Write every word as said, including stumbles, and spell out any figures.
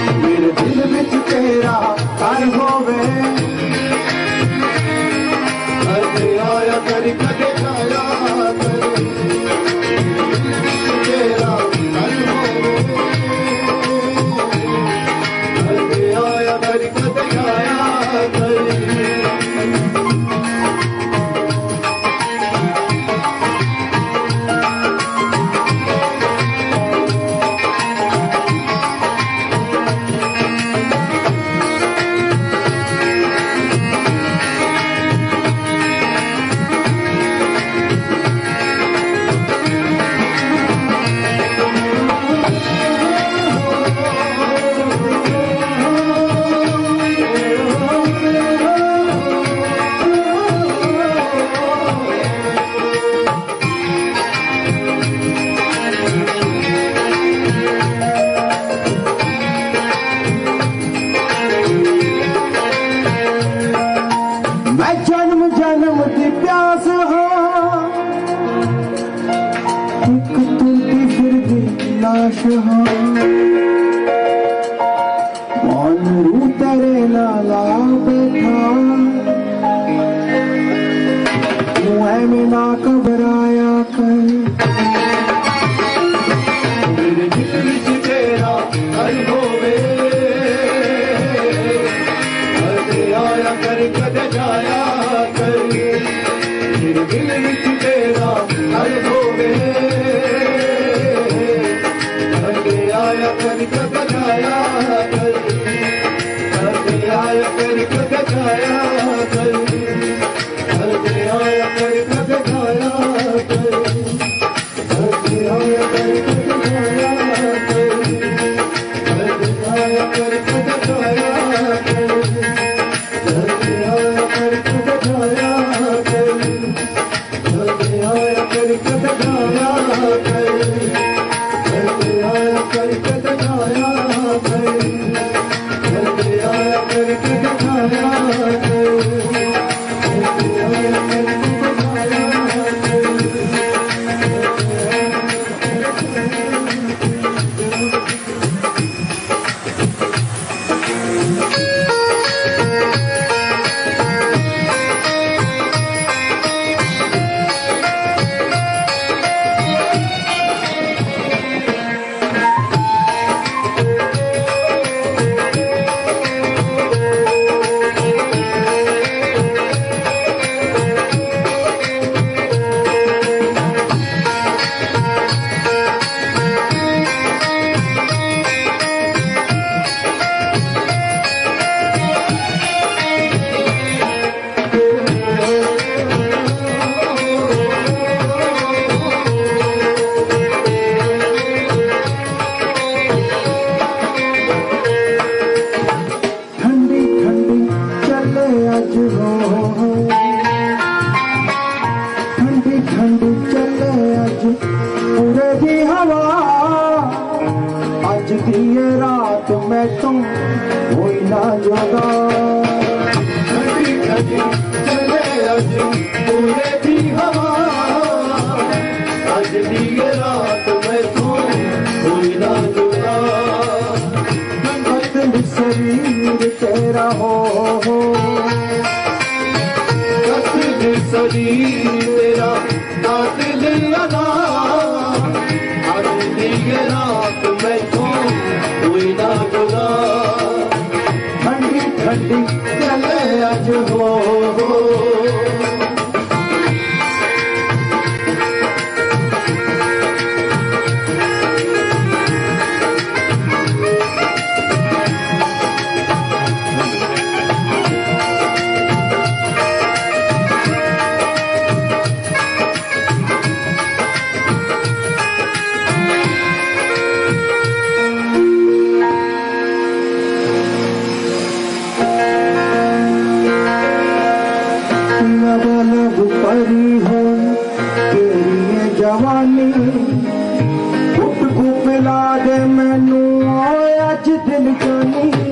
मेरे दिल विच तेरा घर होवे कदे आया कर कदे जाया कर तेरा घर होवे कदे आया कर कदे जाया कर मानू तेरे लाला बैठा तू ऐवें ना घबराया कर मेरे दिल विच तेरा घर होवे कदे आया कर कदे जाया कर मेरे दिल विच तेरा घर होवे आया कर कद जाया कर कदे आया कर कद जाया कर कदे आया कर कद जाया कर कदे आया कर कद जाया कर कदे आया कर कद जाया कर कदे आया कर कद जाया कर कदे आया कर कद जाया कर कर कद जाया कर कदे आया कर कद जाया कर कदे आया कर कद जाया ठंडी ठंडी चले अज पूरे दी हवा अज दी ये रात मैं तुम होई ना जुदा ठंडी ठंडी चले अज पूरे दी हवा अज दी ये रात मैं तुम होई ना जुदा दिल शरीर तेरा हो शरीर तेरा ना दिल लगा आज दी रात मैं तो हुई ना जुदा ठंडी ठंडी चले अज हो परी हो तेरी जवानी घुट को पिला दे मैनू अज दिल जानी